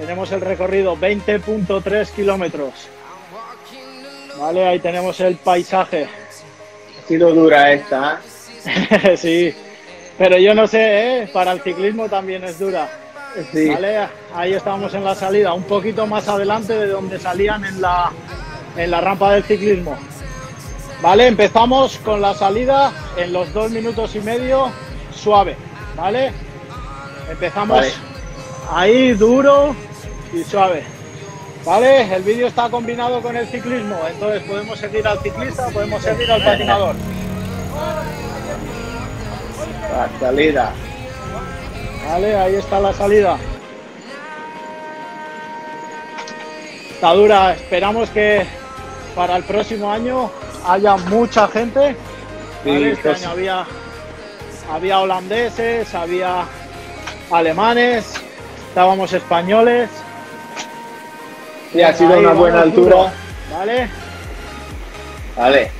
Tenemos el recorrido 20.3 kilómetros. Vale, ahí tenemos el paisaje. Ha sido dura esta, ¿eh? Sí, pero yo no sé, para el ciclismo también es dura. Sí. Vale, ahí estamos en la salida, un poquito más adelante de donde salían en la rampa del ciclismo. Vale, empezamos con la salida en los 2 minutos y medio, suave, ¿vale? Empezamos vale. Ahí duro y suave. Vale, el vídeo está combinado con el ciclismo, entonces podemos seguir al ciclista, podemos seguir al patinador. La salida. Vale, ahí está la salida. Está dura, esperamos que para el próximo año haya mucha gente. ¿Vale? Sí, este año había holandeses, había alemanes, estábamos españoles. Sí, ha sido una buena altura. Duro, ¿vale? Vale.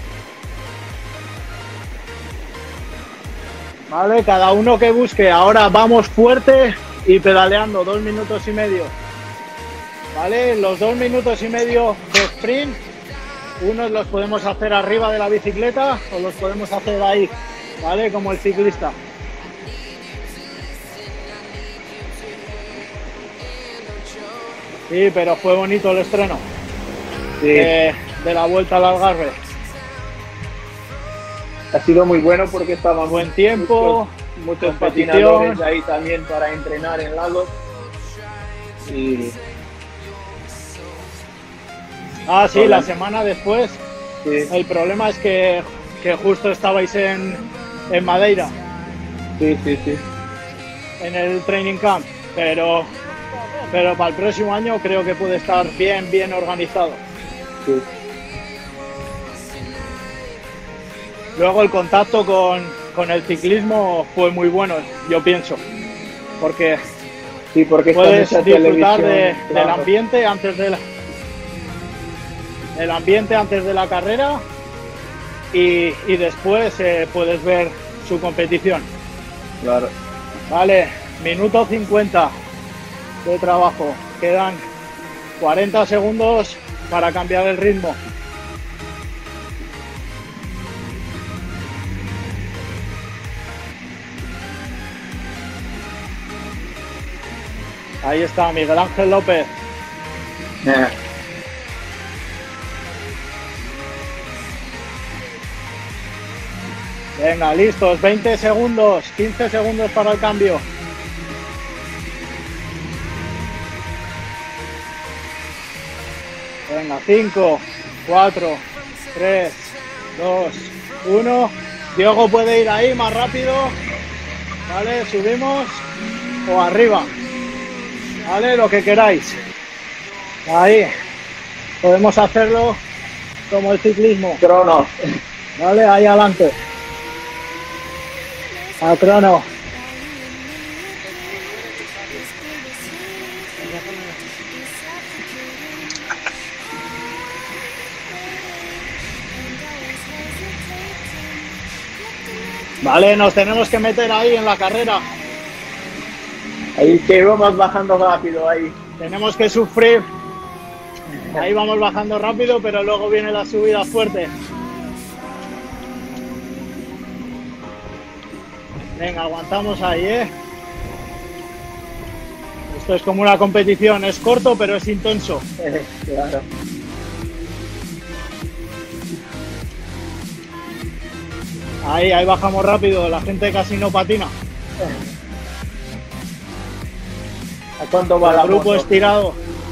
Vale, cada uno que busque. Ahora vamos fuerte y pedaleando 2 minutos y medio. Vale, los 2 minutos y medio de sprint, unos los podemos hacer arriba de la bicicleta o los podemos hacer ahí, ¿vale? Como el ciclista. Sí, pero fue bonito el estreno. Sí. De la Vuelta al Algarve. Ha sido muy bueno porque estaba buen tiempo, muchos patinadores ahí también para entrenar en lagos. Y... Ah, sí, la semana después. Sí. El problema es que justo estabais en Madeira. Sí, sí, sí. En el training camp, pero para el próximo año creo que puede estar bien organizado. Sí. Luego el contacto con el ciclismo fue muy bueno, yo pienso, porque puedes disfrutar del ambiente antes de la carrera y después puedes ver su competición. Claro. Vale, minuto 50 de trabajo, quedan 40 segundos para cambiar el ritmo. Ahí está Miguel Ángel López. Venga, listos, 20 segundos, 15 segundos para el cambio. Venga, 5, 4, 3, 2, 1. Diogo puede ir ahí más rápido. Vale, subimos o arriba. Vale, lo que queráis. Ahí. Podemos hacerlo como el ciclismo. Crono. Vale, ahí adelante. A crono. Vale, nos tenemos que meter ahí en la carrera. Ahí que vamos bajando rápido ahí. Tenemos que sufrir. Ahí vamos bajando rápido, pero luego viene la subida fuerte. Venga, aguantamos ahí, ¿eh? Esto es como una competición, es corto, pero es intenso. Claro. Ahí bajamos rápido, la gente casi no patina. ¿A cuánto va el la grupo moto? Estirado?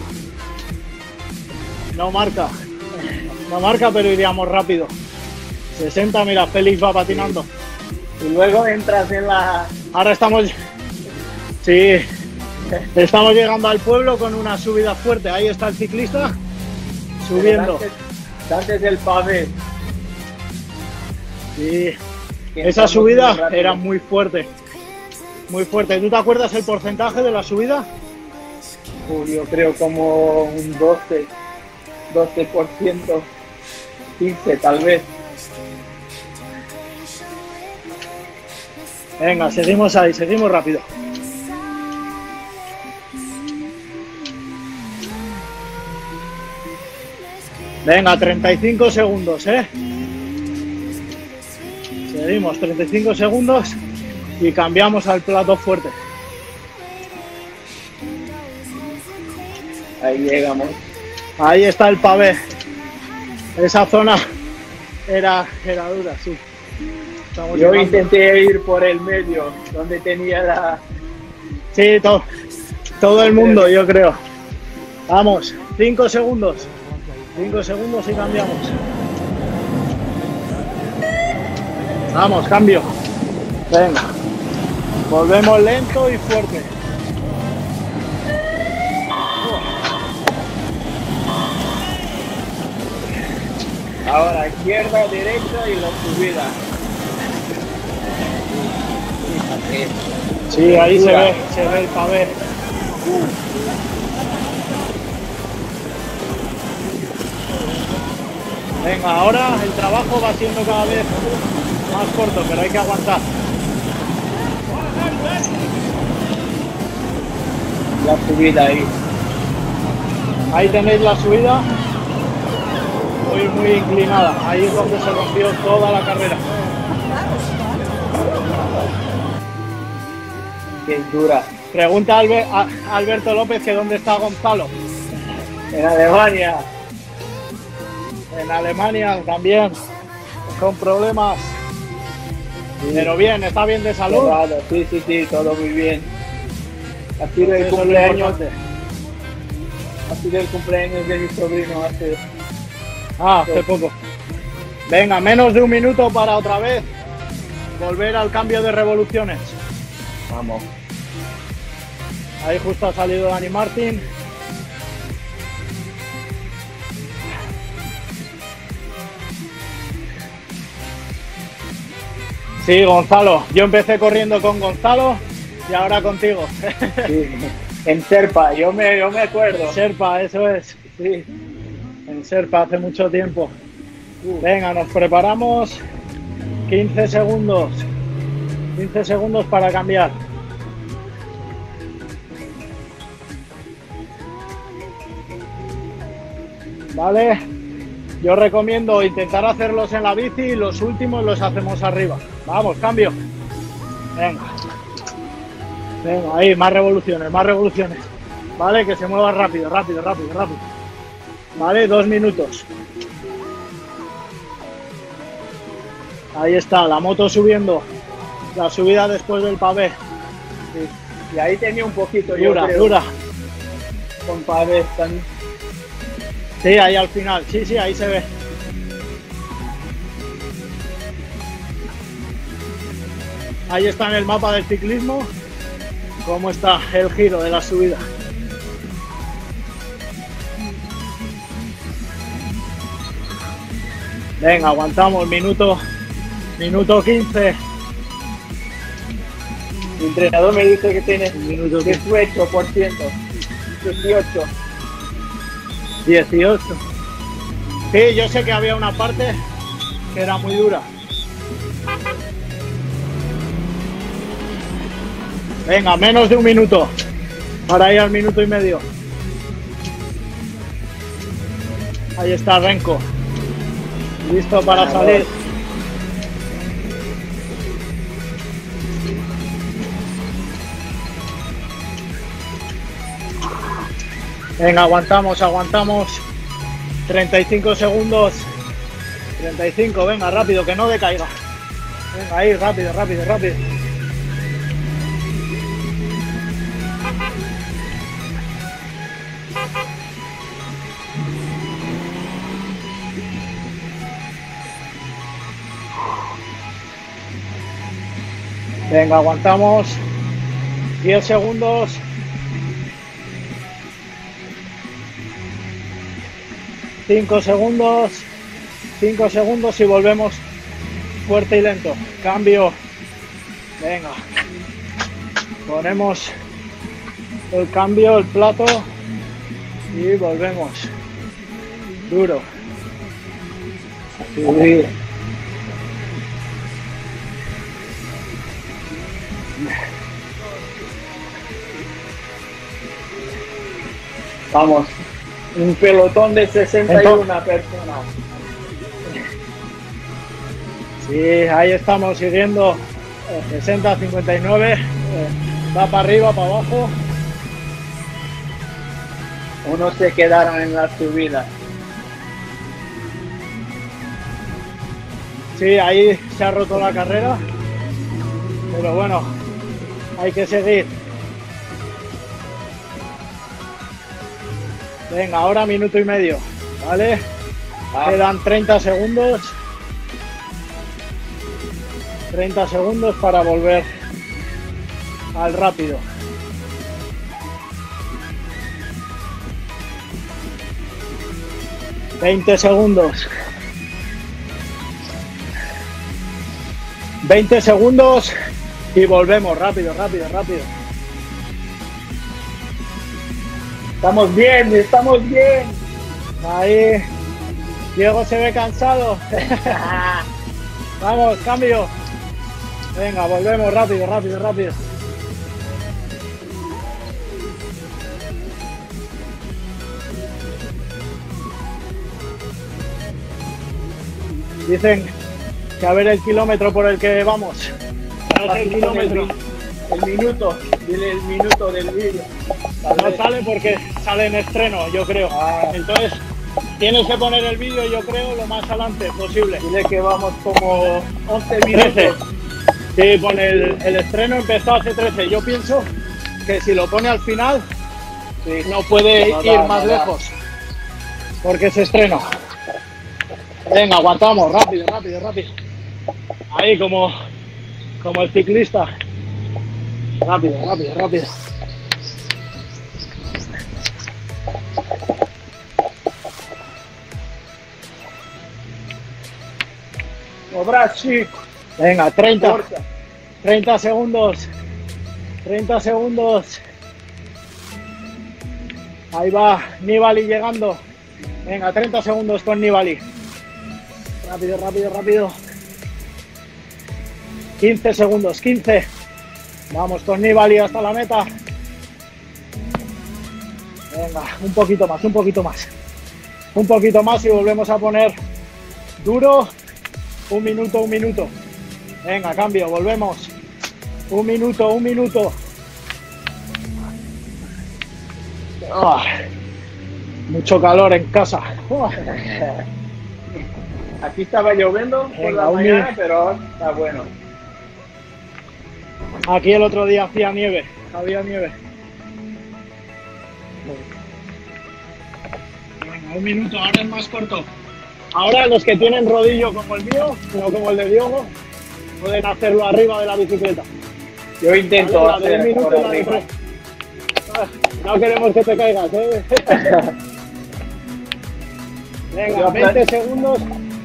No marca, pero iríamos rápido. 60, mira, Félix va patinando. Y luego entras en la... Ahora estamos... Sí, estamos llegando al pueblo con una subida fuerte. Ahí está el ciclista subiendo. Antes del pavé. Sí, esa subida era muy fuerte. Muy fuerte. ¿Tú te acuerdas el porcentaje de la subida? Yo creo como un 12%, 15 tal vez. Venga, seguimos ahí, seguimos rápido. Venga, 35 segundos, ¿eh? Seguimos, 35 segundos y cambiamos al plato fuerte. Ahí llegamos. Ahí está el pavé. Esa zona era dura, sí. Estamos Yo llegando. intenté ir por el medio, donde tenía la... Sí, todo el mundo, yo creo. Vamos, 5 segundos. 5 segundos y cambiamos. Vamos, cambio. Venga. Volvemos lento y fuerte. Ahora izquierda, derecha y la subida. Sí, ahí se ve el pavé. Venga, ahora el trabajo va siendo cada vez más corto, pero hay que aguantar. La subida ahí. Ahí tenéis la subida, muy inclinada. Ahí es donde se rompió toda la carrera. Que es dura. Pregunta a Alberto López que dónde está Gonzalo. En Alemania. En Alemania también, con problemas. Sí. Pero bien, está bien de salud. Claro, sí, todo muy bien. Ha sido el Eso cumpleaños. Ha sido el cumpleaños de mi sobrino hace poco. Venga, menos de un minuto para otra vez volver al cambio de revoluciones. Vamos. Ahí justo ha salido Dani Martín. Sí, Gonzalo. Yo empecé corriendo con Gonzalo y ahora contigo. Sí. En Serpa, yo me acuerdo. En Serpa, eso es. Sí. En Serpa hace mucho tiempo. Venga, nos preparamos. 15 segundos. 15 segundos para cambiar. Vale. Yo recomiendo intentar hacerlos en la bici y los últimos los hacemos arriba. Vamos, cambio. Venga. Venga, ahí, más revoluciones, más revoluciones. Vale, que se mueva rápido. Vale, 2 minutos. Ahí está, la moto subiendo. La subida después del pavé. Sí. Y ahí tenía un poquito, dura, yo creo. Dura. Con pavé también. Sí, ahí al final. Sí, ahí se ve. Ahí está en el mapa del ciclismo cómo está el giro de la subida. Venga, aguantamos, minuto 15. Mi entrenador me dice que tiene Minuto 18%. 18. Sí, yo sé que había una parte que era muy dura. Venga, menos de un minuto para ir al minuto y medio. Ahí está Renko, listo para salir. Venga, aguantamos. 35 segundos. 35, venga, rápido, que no decaiga. Venga, ahí, rápido. Venga, aguantamos 10 segundos. 5 segundos. 5 segundos y volvemos fuerte y lento. Cambio. Venga. Ponemos el cambio, el plato y volvemos. Duro. Sí. Vamos. Un pelotón de 61 personas. Sí, ahí estamos siguiendo 60, 59, va para arriba, para abajo. Unos se quedaron en la subida. Sí, ahí se ha roto la carrera, pero bueno, hay que seguir. Venga, ahora minuto y medio, ¿vale? Quedan 30 segundos. 30 segundos para volver al rápido. $20 segundos. 20 segundos y volvemos. Rápido, rápido, rápido. Estamos bien, estamos bien. Ahí. Diego se ve cansado. Vamos, cambio. Venga, volvemos rápido, rápido, rápido. Dicen que a ver el kilómetro por el que vamos. No es el kilómetro, el minuto. Dile el minuto del vídeo. No sale porque sale en estreno, yo creo. Entonces, tienes que poner el vídeo, yo creo, lo más adelante posible. Dile que vamos como 11 minutos. 13. Sí, pone el estreno empezó hace 13. Yo pienso que si lo pone al final, Sí. no puede No ir da, más no da. lejos. Porque es estreno. Venga, aguantamos, rápido, rápido, rápido. Ahí como el ciclista. Rápido, rápido, rápido. Obra chico. Venga, 30. Corta. 30 segundos. 30 segundos. Ahí va Nibali llegando. Venga, 30 segundos con Nibali. Rápido, rápido, rápido. 15 segundos, 15. Vamos con Nibali hasta la meta. Venga, un poquito más, un poquito más. Un poquito más y volvemos a poner duro. Un minuto, un minuto. Venga, cambio, volvemos. Un minuto, un minuto. Mucho calor en casa. Aquí estaba lloviendo por Venga, la un mañana, minuto. pero está bueno. Aquí el otro día hacía nieve, había nieve. Venga, un minuto, ahora es más corto. Ahora los que tienen rodillo como el mío, no como el de Diego, pueden hacerlo arriba de la bicicleta. Yo intento Vale, la de un hacer minuto por y la de arriba. 3. No queremos que te caigas, ¿eh? Venga, Yo 20 segundos.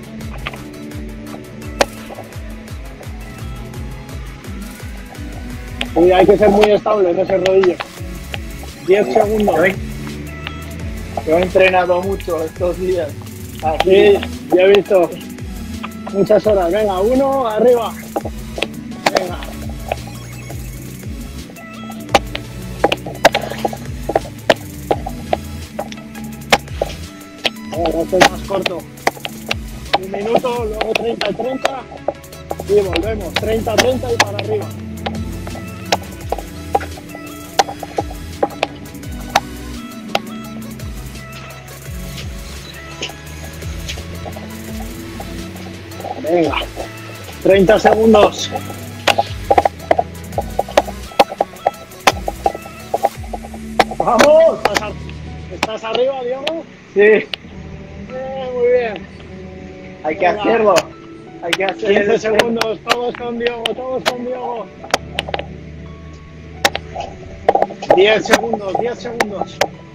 Y hay que ser muy estable en ese rodillo. 10 segundos. Yo he entrenado mucho estos días. Sí, ya he visto muchas horas. Venga, uno, arriba. Venga. Ahora esto es más corto. Un minuto, luego 30 y 30. Y volvemos. 30, 30 y para arriba. Venga, 30 segundos. ¡Vamos! ¿Estás arriba, Diego? Sí, Muy bien. hay que Venga. hacerlo. Hay que hacer 15 el segundos, todos con Diego, todos con Diego. 10 segundos, 10 segundos.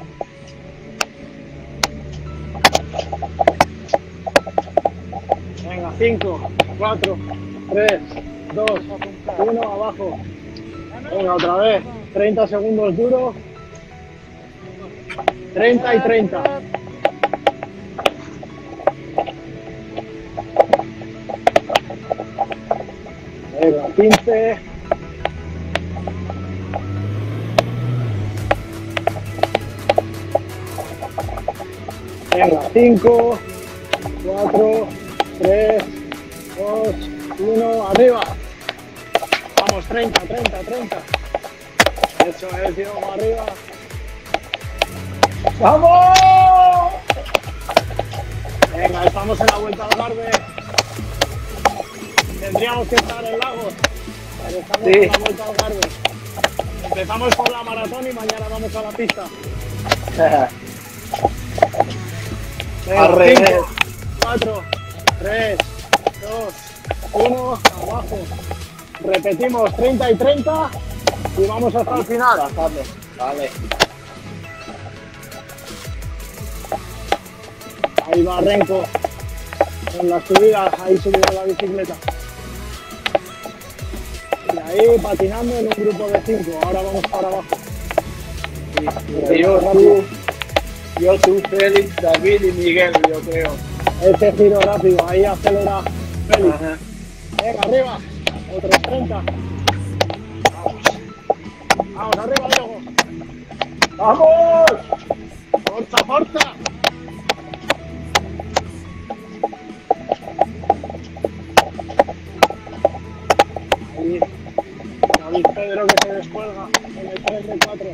Venga, 5, 4, 3, 2, 1, abajo. Venga, otra vez. 30 segundos duro. 30 y 30. Venga, 15. Venga, 5, 4, 3, 2, 1, arriba. Vamos, 30. Eso es, Diogo, arriba. ¡Vamos! Venga, estamos en la vuelta al Garde. Tendríamos que estar en Lagos, pero estamos en la vuelta al Garde. Empezamos con la maratón y mañana vamos a la pista. Venga, 5, 4, 3, 2, 1, abajo. Repetimos 30 y 30 y vamos hasta el final. Vale. Ahí va Renko en las subidas, ahí subiendo la bicicleta. Y ahí patinando en un grupo de 5, ahora vamos para abajo. Yo, tú, Félix, David y Miguel, yo creo. Ese giro rápido, ahí acelera Félix. Ajá. Venga, arriba, otros 30. Vamos, arriba, Diogo. ¡Vamos! ¡Forza! Ahí, David Pedro que se descuelga en el 3 de 4.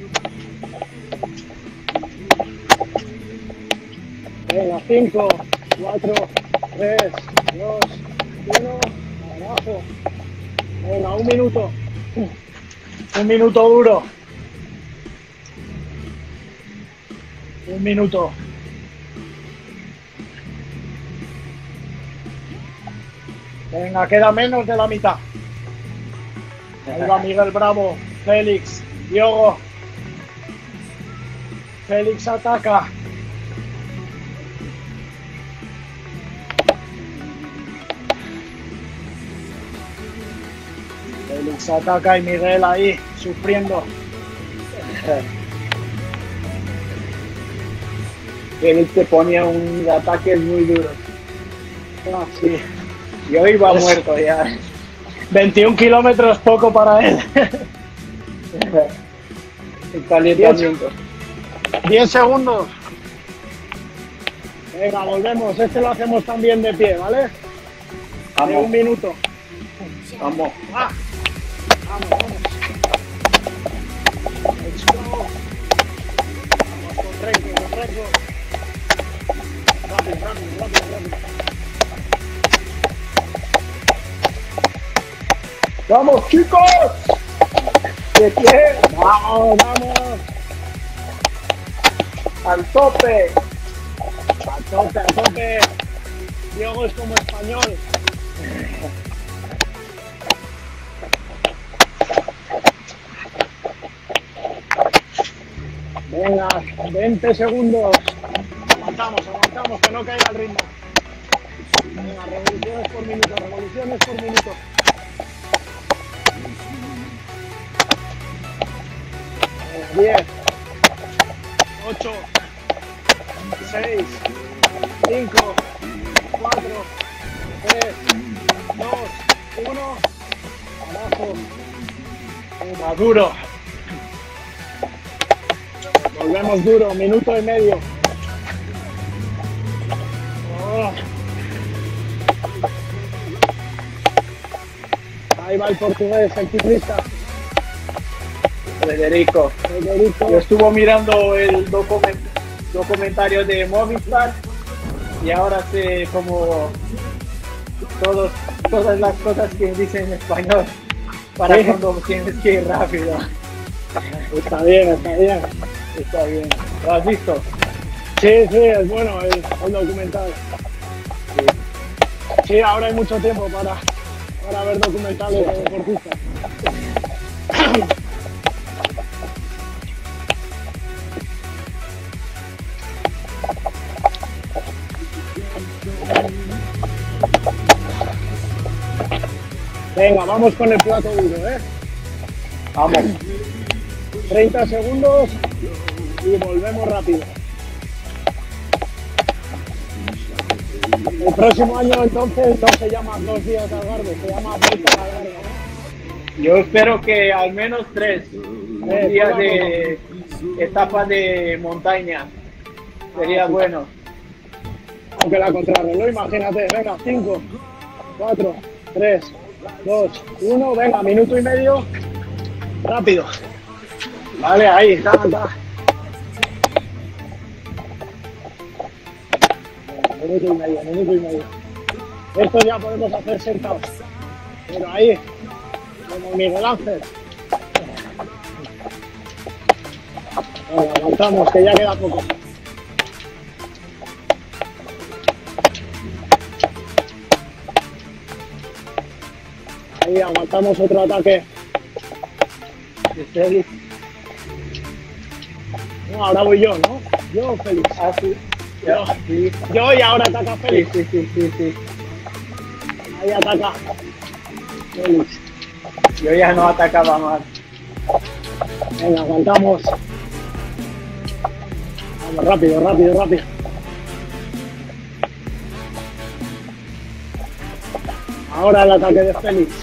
Venga, 5, 4, 3, 2, 1, abajo. Venga, 1 minuto. 1 minuto duro. 1 minuto. Venga, queda menos de la mitad. Ahí va Miguel Bravo, Félix, Diogo. Félix ataca. Félix ataca y Miguel ahí, sufriendo. Félix te ponía un ataque muy duro. Ah, sí. Yo iba muerto ya. 21 kilómetros, poco para él. El calentamiento. 10 segundos. Venga, volvemos. Este lo hacemos también de pie, ¿vale? Vamos. De 1 minuto. Vamos. Vamos. Let's go. Vamos con Renko. Rápido. ¡Vamos, chicos! ¿De pie? ¡Vamos! ¡Al tope! ¡A tope! Diogo es como español. Venga, 20 segundos. Aguantamos, que no caiga el ritmo. Venga, revoluciones por minuto. 10, 8, 6, 5, 4, 3, 2, 1. Abajo. Venga, duro. Volvemos duro, 1,5 minutos. Oh. Ahí va el portugués, el ciclista. Federico. Yo estuve mirando el documentario de Movistar y ahora sé como todas las cosas que dicen en español para cuando tienes que ir rápido. Está bien. ¿Lo has visto? Sí, es bueno el documental. Sí, ahora hay mucho tiempo para ver documentales de deportistas. Venga, vamos con el plato duro, ¿eh? Vamos. 30 segundos y volvemos rápido. El próximo año entonces no se llama 2 días al Garde, se llama Vuelta al Garde, ¿no? Yo espero que al menos 3 días de etapa de montaña. Sería bueno. Aunque la contrarreloj, imagínate, venga, 5, 4, 3, 2, 1, venga, minuto y medio, rápido. Vale, ahí, está. Minuto y medio. Esto ya podemos hacer sentados. Pero ahí, como Miguel Ángel. Venga, aguantamos, que ya queda poco. Ahí aguantamos otro ataque. No, ahora voy yo, ¿no? Yo, Félix. Ah, sí. Yo y ahora ataca Félix. Sí. Ahí ataca Félix. Yo ya no atacaba más. Venga, aguantamos. Vamos, rápido. Ahora el ataque de Félix.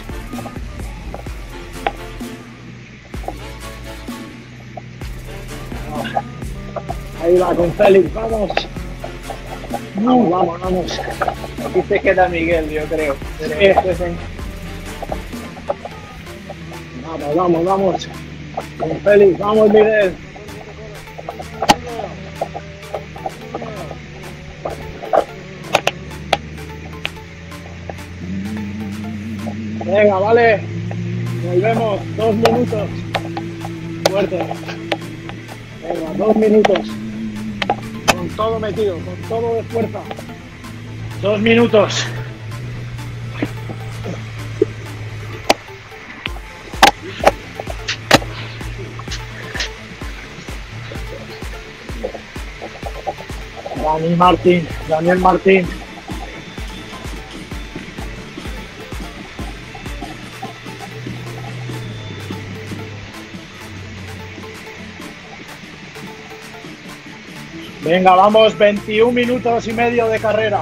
Ahí va con Félix, vamos. Vamos. Aquí se queda Miguel, yo creo. Vamos. Con Félix, vamos, Miguel. Venga, vale. Volvemos, 2 minutos. Fuerte. Venga, 2 minutos. Con todo metido, con todo de fuerza. 2 minutos. Daniel Martín. Venga, vamos, 21 minutos y medio de carrera.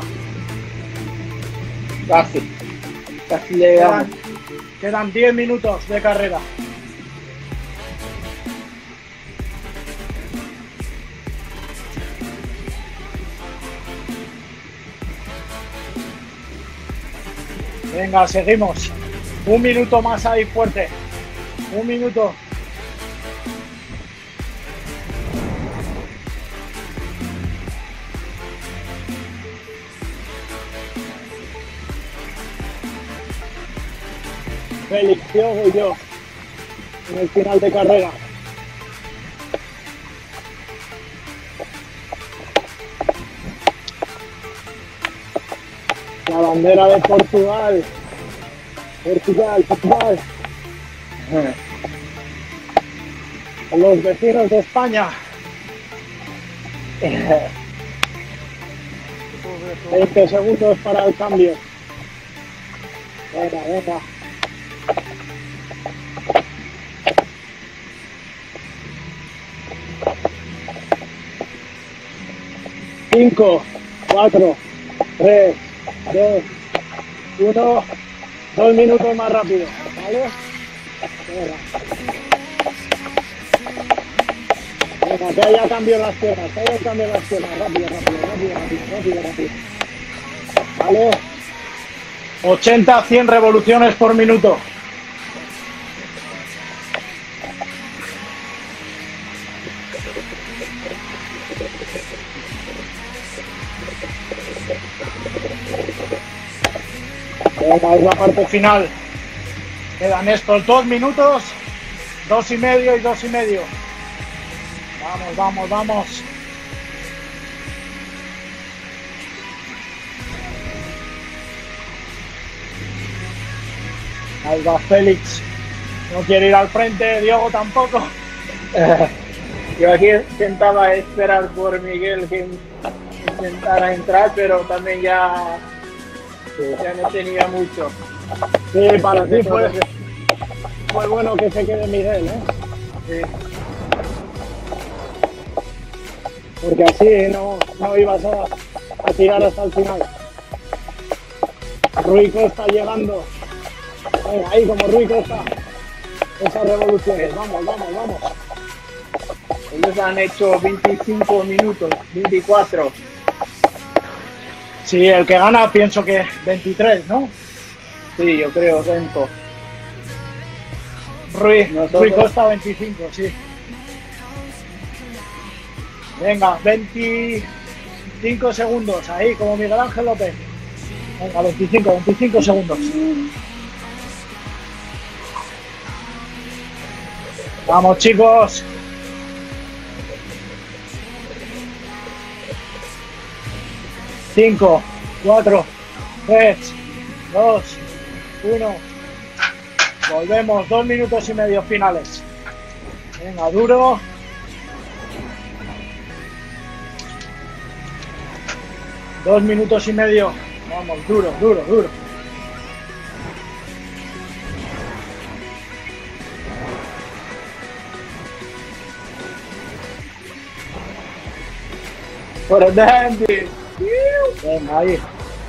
Casi llegamos. Quedan 10 minutos de carrera. Venga, seguimos. 1 minuto más ahí fuerte. 1 minuto. Félix, yo voy yo. En el final de carrera. La bandera de Portugal. Portugal. Los vecinos de España. 20 segundos para el cambio. Venga. 5, 4, 3, 2, 1, 2 minutos más rápido, ¿vale? Venga, que haya cambio en las piernas, rápido. ¿Vale? 80 a 100 revoluciones por minuto. Venga, es la parte final. Quedan estos 2 minutos, 2 y medio y 2 y medio. Vamos. Ahí va Félix. No quiere ir al frente, Diego tampoco. Yo aquí intentaba esperar por Miguel que intentara entrar, pero también ya no tenía mucho. Sí, para ti fue bueno que se quede Miguel, ¿eh? Sí. Porque así no ibas a tirar hasta el final. Rui Costa llegando. Venga, ahí como Rui Costa. Esas revoluciones. Vamos. Ellos han hecho 25 minutos, 24. Sí, el que gana pienso que 23, ¿no? Sí, yo creo, Renko. Rui Costa 25, sí. Venga, 25 segundos, ahí, como Miguel Ángel López. Venga, 25 segundos. Vamos, chicos. Cinco, 4, 3, 2, 1. Volvemos, 2 minutos y medio finales. Venga, duro. Dos minutos y medio. Vamos, duro, duro, duro. Por el Dandy. Venga, ahí.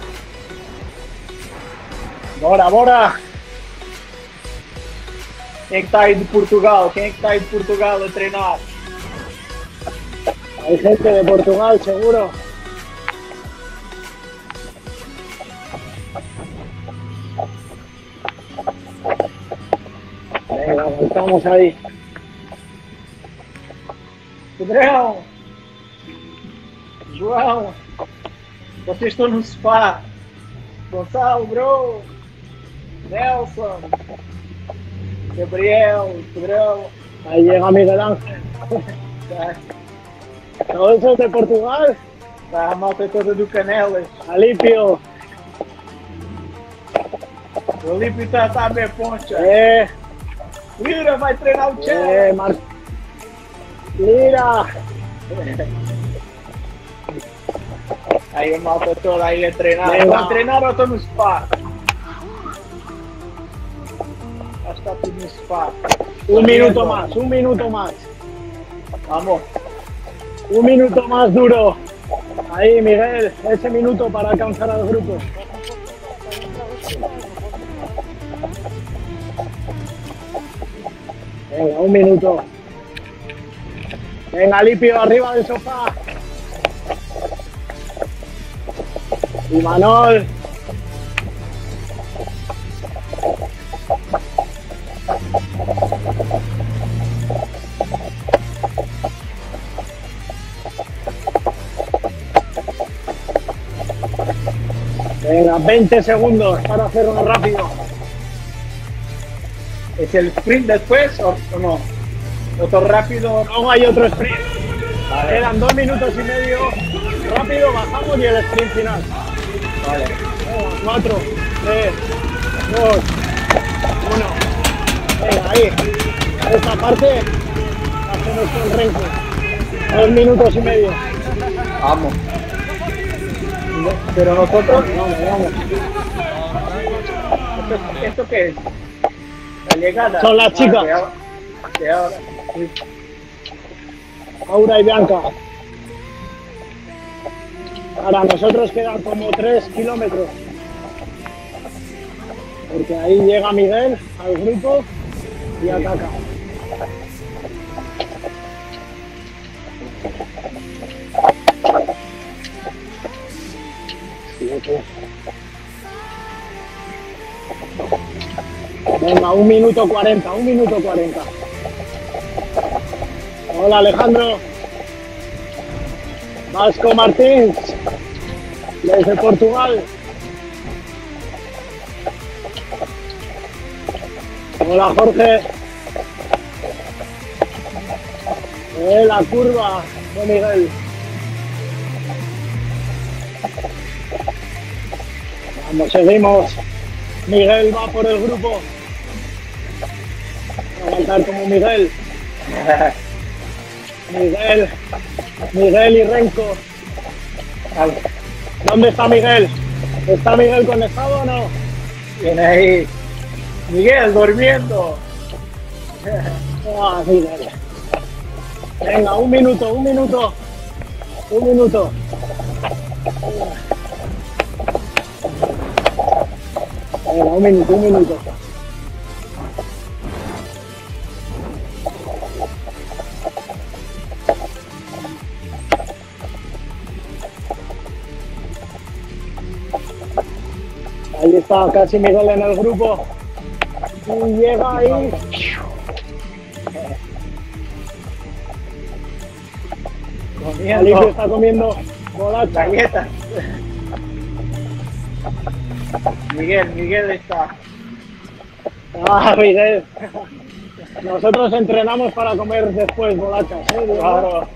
Bora, bora. Quem está aí de Portugal? Quem é que está aí de Portugal a treinar? Hay gente de Portugal, seguro. Venga, aguantamos ahí. Pedrão! João! Vocês estão no sofá. Gonçalo, bro! Nelson! Gabriel, Pedrão! Ahí llega Miguel Ángel. Todos esos de Portugal. Está a malta toda do Canelas. Alipio. O Olímpio está a ver poncha. Lira vai treinar o Chelsea. Lira. Aí a malta toda aí a treinar. Venga. Estão a treinar ou estão no spa? Acho que está tudo no spa. Un minuto más, un minuto más. Vamos. Un minuto más duro. Ahí, Miguel, ese minuto para alcanzar al grupo. Venga, un minuto. Venga, Lipio, arriba del sofá. Y Manol. Venga, 20 segundos para hacerlo rápido. ¿Es el sprint después o no? ¿Otro rápido? Luego hay otro sprint. Vale. Quedan 2 minutos y medio. Rápido, bajamos y el sprint final. Vale. Venga, 4, 3, 2, 1. Venga, ahí. Esta parte hacemos con Renko. 2 minutos y medio. Vamos. Pero nosotros... Vamos. ¿Esto qué es? La llegada. Son las chicas. De ahora. Sí. Aura y Bianca. Para nosotros quedan como 3 kilómetros. Porque ahí llega Miguel al grupo y ataca. Venga, 1 minuto 40, 1 minuto 40. Hola Alejandro. Vasco Martins, desde Portugal. Hola Jorge. La curva de Miguel. Vamos, seguimos. Miguel va por el grupo. Va a aguantar como Miguel. Miguel y Renko. ¿Dónde está Miguel? ¿Está Miguel conectado o no? Viene ahí. Miguel, durmiendo. Ah, Miguel. Venga, 1 minuto, 1 minuto. 1 minuto. Venga, 1 minuto, 1 minuto. está casi Miguel en el grupo. Y llega ahí. Alicia está comiendo bolachas. Galletas. Miguel está. Ah, Miguel. Nosotros entrenamos para comer después bolachas, ¿eh? Claro.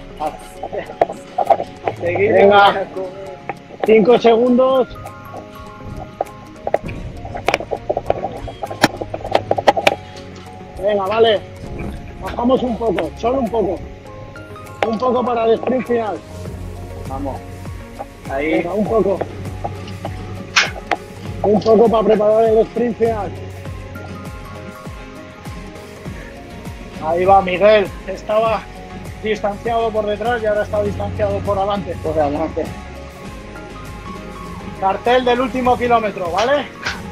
Venga. 5 segundos. Venga, vale. Bajamos un poco, solo un poco. Un poco para el sprint final. Vamos. Ahí. Venga, un poco. Un poco para preparar el sprint final. Ahí va Miguel. Estaba distanciado por detrás y ahora está distanciado por adelante. Por adelante. Cartel del último kilómetro, ¿vale?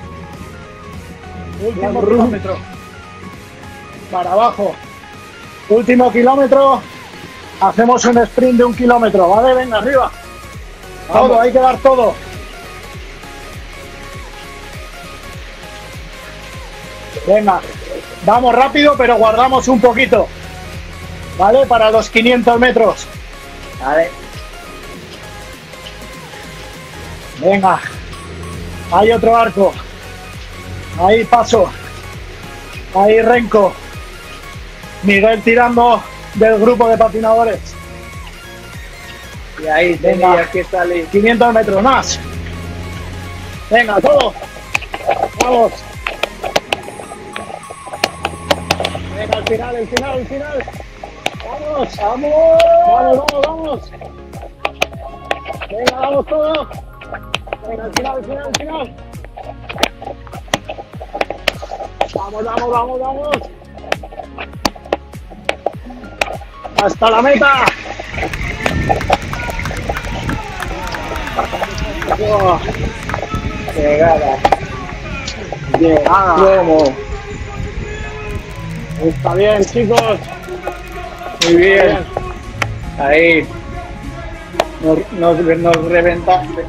Último kilómetro. Para abajo. Último kilómetro. Hacemos un sprint de 1 kilómetro, ¿vale? Venga, arriba. Todo, hay que dar todo. Venga, vamos rápido, pero guardamos un poquito. ¿Vale? Para los 500 metros. Vale. Venga. Hay otro arco. Ahí paso. Ahí Renko. Miguel tirando del grupo de patinadores. Y ahí tenía que salir. 500 metros más. Venga, todo. Vamos. Venga, el final, el final, el final. Vamos, vamos. Vamos, vamos, vamos. Venga, vamos todos. Venga, el final, el final, el final. Vamos, vamos, vamos, vamos. Hasta la meta. Oh, Llegada. llegada. ¿Cómo? Está bien, chicos. Muy bien. Ahí. Nos reventaste.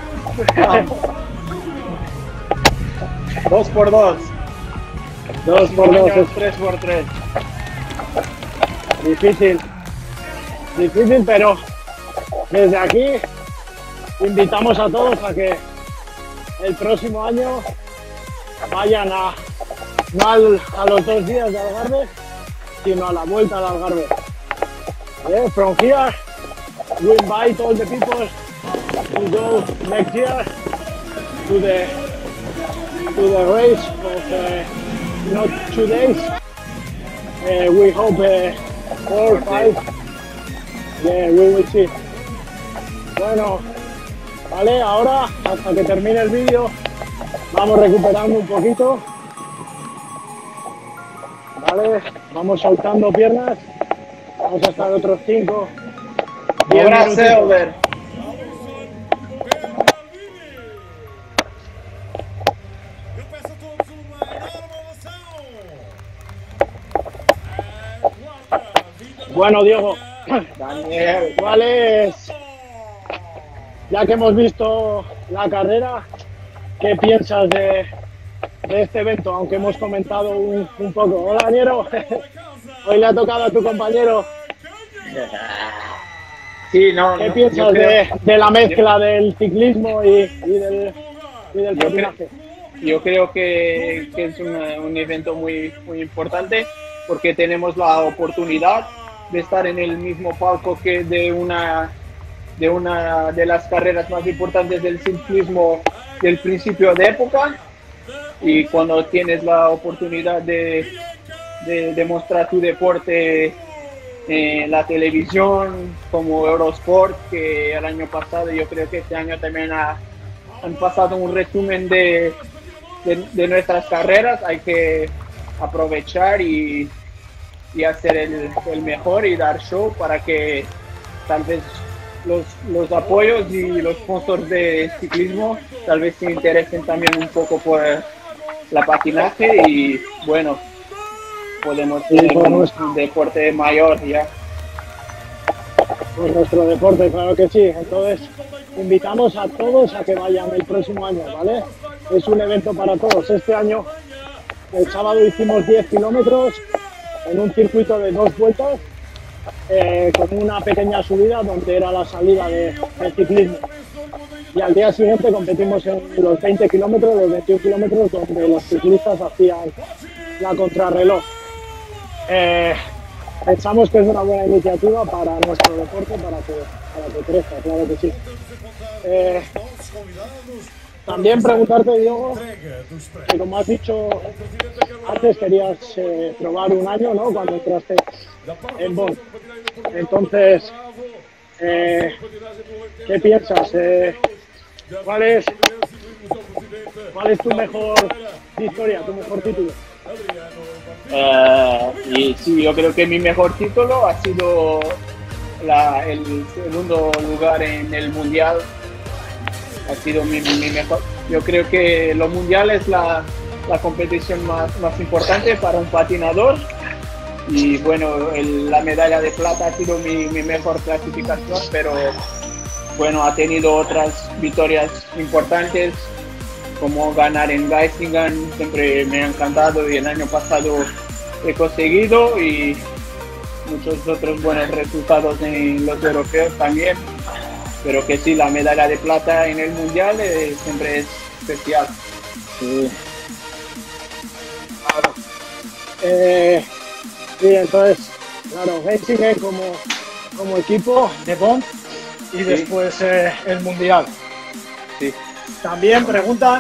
2 por 2. 2 por 2 es 3 por 3. difícil. Difícil, pero desde aquí invitamos a todos a que el próximo año vayan no a los 2 días de Algarve, sino a la vuelta al Algarve. Yeah, from here, we invite all the people to go next year to the race of not 2 days. We hope 4 or 5. Yeah, we will see. Bueno, vale, ahora hasta que termine el vídeo vamos recuperando un poquito. Vale, vamos soltando piernas. Vamos a estar otros 5. Ahora Silver. Bueno, Diego, Daniel. ¿cuál es, ya que hemos visto la carrera, qué piensas de este evento? Aunque hemos comentado un poco. Hola, Niero. Hoy le ha tocado a tu compañero. Sí, no. ¿Qué piensas de la mezcla del ciclismo y del patinaje? Yo creo que es un evento muy importante porque tenemos la oportunidad de estar en el mismo palco que de una de las carreras más importantes del ciclismo del principio de época, y cuando tienes la oportunidad de demostrar tu deporte en la televisión como Eurosport, que el año pasado, yo creo que este año también han pasado un resumen de nuestras carreras, hay que aprovechar y hacer el mejor y dar show para que tal vez los apoyos y los sponsors de ciclismo tal vez se interesen también un poco por la patinaje, y bueno, podemos tener un deporte mayor ya. Pues nuestro deporte, claro que sí. Entonces, invitamos a todos a que vayan el próximo año, ¿vale? es un evento para todos. Este año, el sábado hicimos 10 kilómetros en un circuito de 2 vueltas, con una pequeña subida donde era la salida del ciclismo. Y al día siguiente competimos en los 20 kilómetros, los 21 kilómetros, donde los ciclistas hacían la contrarreloj. Pensamos que es una buena iniciativa para nuestro deporte, para que crezca, claro que sí. También preguntarte, Diego, que como has dicho antes, querías probar un año, ¿no? Cuando entraste en Bonn. Entonces, ¿qué piensas? ¿Cuál es tu mejor victoria, tu mejor título? Y sí, yo creo que mi mejor título ha sido el segundo lugar en el mundial. Ha sido mi mejor. Yo creo que lo mundial es la competición más importante para un patinador. Y bueno, la medalla de plata ha sido mi mejor clasificación, pero bueno, ha tenido otras victorias importantes, como ganar en Geisingen, siempre me ha encantado y el año pasado he conseguido, y muchos otros buenos resultados en los europeos también, pero que sí, la medalla de plata en el mundial siempre es especial. Sí. Claro. Sí, entonces, claro, Geisingen como equipo de Bonn y después el mundial. Sí. También preguntan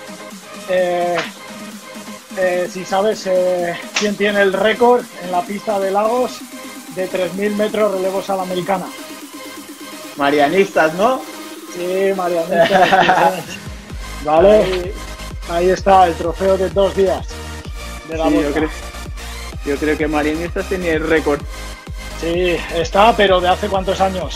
si sabes quién tiene el récord en la pista de Lagos de 3.000 metros relevos a la americana. Marianistas, ¿no? Sí, marianistas. Vale, ahí está el trofeo de 2 días de la vuelta. Yo creo que Marianistas tenía el récord. Sí, está, pero ¿de hace cuántos años?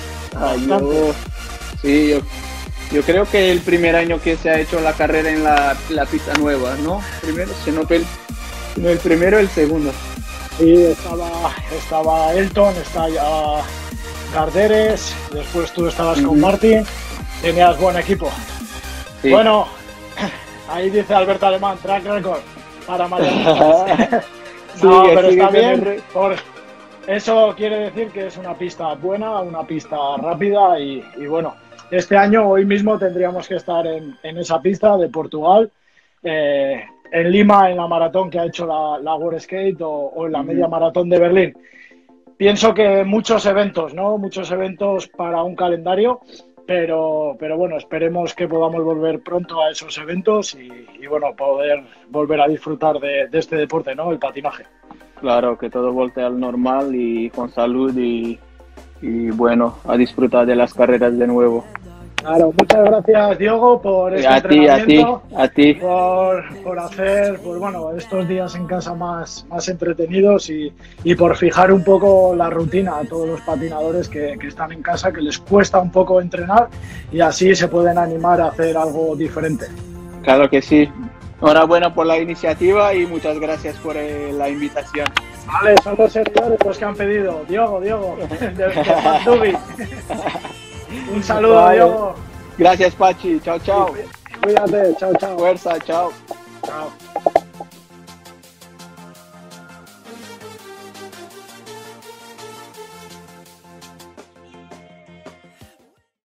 Yo creo que el primer año que se ha hecho la carrera en la pista nueva, ¿no? Primero, no el primero, el segundo. Sí, estaba Elton, está ya Garderes, después tú estabas con Martin, tenías buen equipo. Sí. Bueno, ahí dice Alberto Alemán, track record para Marianistas. No, sí, pero está bien, eso quiere decir que es una pista buena, una pista rápida y bueno, este año, hoy mismo tendríamos que estar en esa pista de Portugal, en Lima, en la maratón que ha hecho la World Skate o en la media maratón de Berlín. Pienso que muchos eventos, ¿no? Muchos eventos para un calendario, pero bueno, esperemos que podamos volver pronto a esos eventos y bueno, poder volver a disfrutar de este deporte, ¿no? El patinaje. Claro, que todo vuelva al normal y con salud y bueno, a disfrutar de las carreras de nuevo. Claro, muchas gracias, Diogo, por este entrenamiento, a ti. Por hacer bueno, estos días en casa más entretenidos y por fijar un poco la rutina a todos los patinadores que están en casa, que les cuesta un poco entrenar y así se pueden animar a hacer algo diferente. Claro que sí. Enhorabuena por la iniciativa y muchas gracias por la invitación. Vale, son los seguidores los que han pedido. Diogo, del Dubi. Un saludo, vale. Diogo. Gracias, Pachi. Chao, chao. Cuídate, chao. Fuerza, chao. Chao.